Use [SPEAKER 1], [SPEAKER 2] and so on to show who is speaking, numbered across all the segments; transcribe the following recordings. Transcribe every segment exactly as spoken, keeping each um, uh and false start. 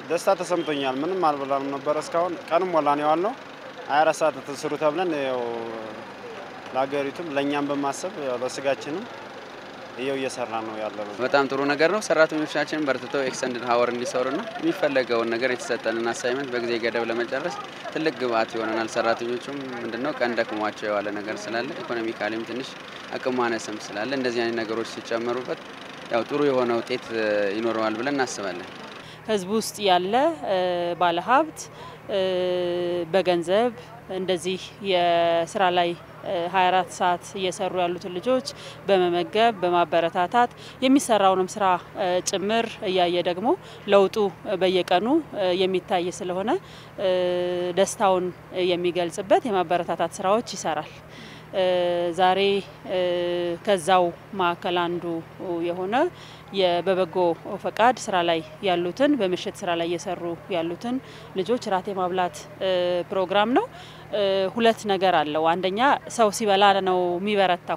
[SPEAKER 1] ደስታ ተሰምቶኛል ምንም አልበላንም ነበር እስካሁን ቀንም ሞላን ያዋልነው ሃያ አራት ሰዓት ተስሩ ተብለን ያው ለሀገሪቱም ለኛም በማሰብ ለስጋችንም ይሄው እየሰራ ነው ያለው
[SPEAKER 2] በጣም ጥሩ ነገር ነው ሰራተኞቻችን በርትተው ኤክስተንድድ ሃወር እንዲሰሩና የሚፈልገውን ነገር የተሰጠንን አሳይመንት በጊዜ ገደብ ለመጨረስ ትልቅ ግብአት ይሆነናል ሰራተኞቹም ምንድነው ቀን ደክሟቸው ያለ ነገር ስላለ ኢኮኖሚካሊም ትንሽ አቅም ማነስም ስላለ እንደዚህ አይነት ነገሮች ሲጨመሩበት ያው ጥሩ የሆነ ውጤት ይኖረዋል ብለን እናስባለን
[SPEAKER 3] ህዝብ ውስጥ ያለ ባለሀብት በገንዘብ እንደዚህ የስራ ላይ ሃያ አራት ሰዓት እየሰሩ ያሉት ልጆች በመመገብ በማበረታታት የሚሰራውንም ስራ ጭምር ያየ ደግሞ ለውጡ በየቀኑ የሚታይ ስለሆነ ደስታውን የሚገልጽበት የማበረታታት ስራዎች ይሰራል ዛሬ ከዛው ማከል አንዱ የሆነ የበበጎ ፈቃድ ስራ ላይ ያሉትን በመሸት ስራ ላይ እየሰሩ ያሉትን ልጆች ራቴ ማብላት ፕሮግራም ነው ሁለት ነገር አለው አንደኛ ሰው ሲበላ ነው የሚበረታው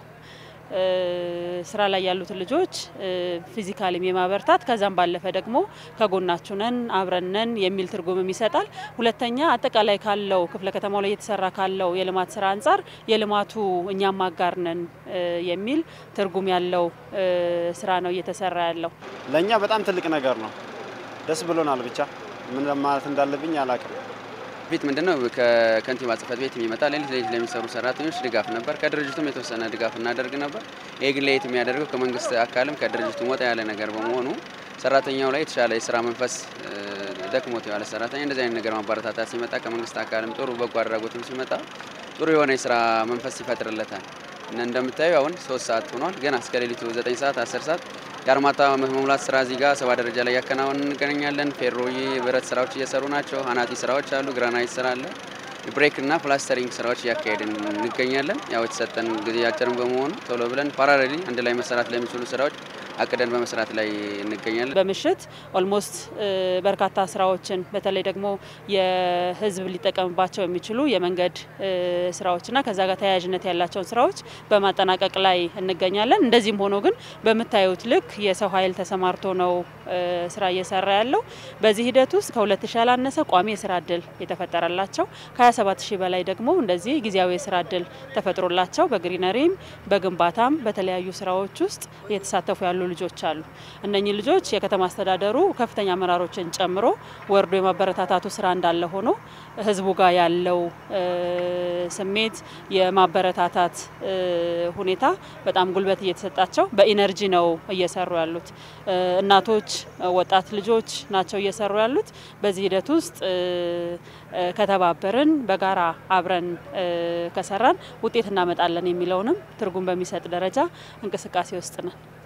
[SPEAKER 3] ስራ ላይ ያሉት ልጆች ፊዚካሊ የማበርታት ከዛም ባለፈ ደግሞ ከጎናችሁ ነን አብረን ነን የሚል ትርጉምም ይሰጣል ሁለተኛ አጠቃላይ ካለው ክፍለ ከተማው ላይ የተሰራ ካለው የልማት ስራ አንፃር የልማቱ እኛም አጋር ነን የሚል ትርጉም ያለው ስራ ነው እየተሰራ ያለው
[SPEAKER 1] ለኛ በጣም ትልቅ ነገር ነው ደስ ብሎናል ብቻ ምን ማለት እንዳለብኝ አላቀም
[SPEAKER 2] ፊት ምንድነው ከከንቲባ ጽፈት ቤት የሚመጣ ለሊት ለሊት ለሚሰሩ ሰራተኞች ድጋፍ ነበር ከድርጅቱም የተወሰነ ድጋፍ እናደርግ ነበር የግሌት የሚያደርገው ከመንግስት አካልም ከድርጅቱ ወጣ ያለ ነገር በመሆኑ ሰራተኛው ላይ የተሻለ የስራ መንፈስ ደክሞት ያለ ሰራተኛ እንደዚህ አይነት ነገር ማበረታታት ሲመጣ ከመንግስት አካልም ጥሩ በጎ አድራጎትም ሲመጣ ጥሩ የሆነ የስራ መንፈስ ይፈጥርለታል እና እንደምታዩ አሁን ሶስት ሰዓት ሆኗል ገና እስከ ሌሊቱ ዘጠኝ ሰዓት አስር ሰዓት ያርማታ መሙላት ስራ እዚህ ጋር ሰባ ደረጃ ላይ ያከናውን እንገናኛለን ፌሮይ ብረት ስራዎች እየሰሩ ናቸው አናጢ ስራዎች አሉ ግራናይት ስራ አለ ብሬክ እና ፕላስተሪንግ ስራዎች ያካሄድን እንገኛለን ያው የተሰጠን ጊዜ ያጨርን በመሆኑ ቶሎ ብለን ፓራሌሊ አንድ ላይ መሰራት ላይ የሚችሉ ስራዎች አቀደን በመስራት ላይ እንገኛለን
[SPEAKER 3] በመሽት ኦልሞስት በርካታ ስራዎችን በተለይ ደግሞ የህዝብ ሊጠቀምባቸው የሚችሉ የመንገድ ስራዎችና ከዛ ጋር ተያያዥነት ያላቸው ስራዎች በማጠናቀቅ ላይ እንገኛለን እንደዚህም ሆኖ ግን በመታየውት ልክ የሰው ኃይል ተሰማርቶ ነው ስራ እየሰራ ያለው በዚህ ሂደት ውስጥ ከሁለት ሺህ ያላነሰ ቋሚ የስራ እድል የተፈጠረላቸው ከሃያ ሰባት ሺህ በላይ ደግሞ እንደዚህ ጊዜያዊ የስራ እድል ተፈጥሮላቸው በግሪነሪም በግንባታም በተለያዩ ስራዎች ውስጥ የተሳተፉ ያሉ ልጆች አሉ እነኚህ ልጆች የከተማ አስተዳደሩ ከፍተኛ አመራሮችን ጨምሮ ወርዶ የማበረታታቱ ስራ እንዳለ ሆኖ ህዝቡ ጋር ያለው ስሜት የማበረታታት ሁኔታ በጣም ጉልበት እየተሰጣቸው በኢነርጂ ነው እየሰሩ ያሉት እናቶች ወጣት ልጆች ናቸው እየሰሩ ያሉት በዚህ ሂደት ውስጥ ከተባበርን በጋራ አብረን ከሰራን ውጤት እናመጣለን የሚለውንም ትርጉም በሚሰጥ ደረጃ እንቅስቃሴ ውስጥ ነን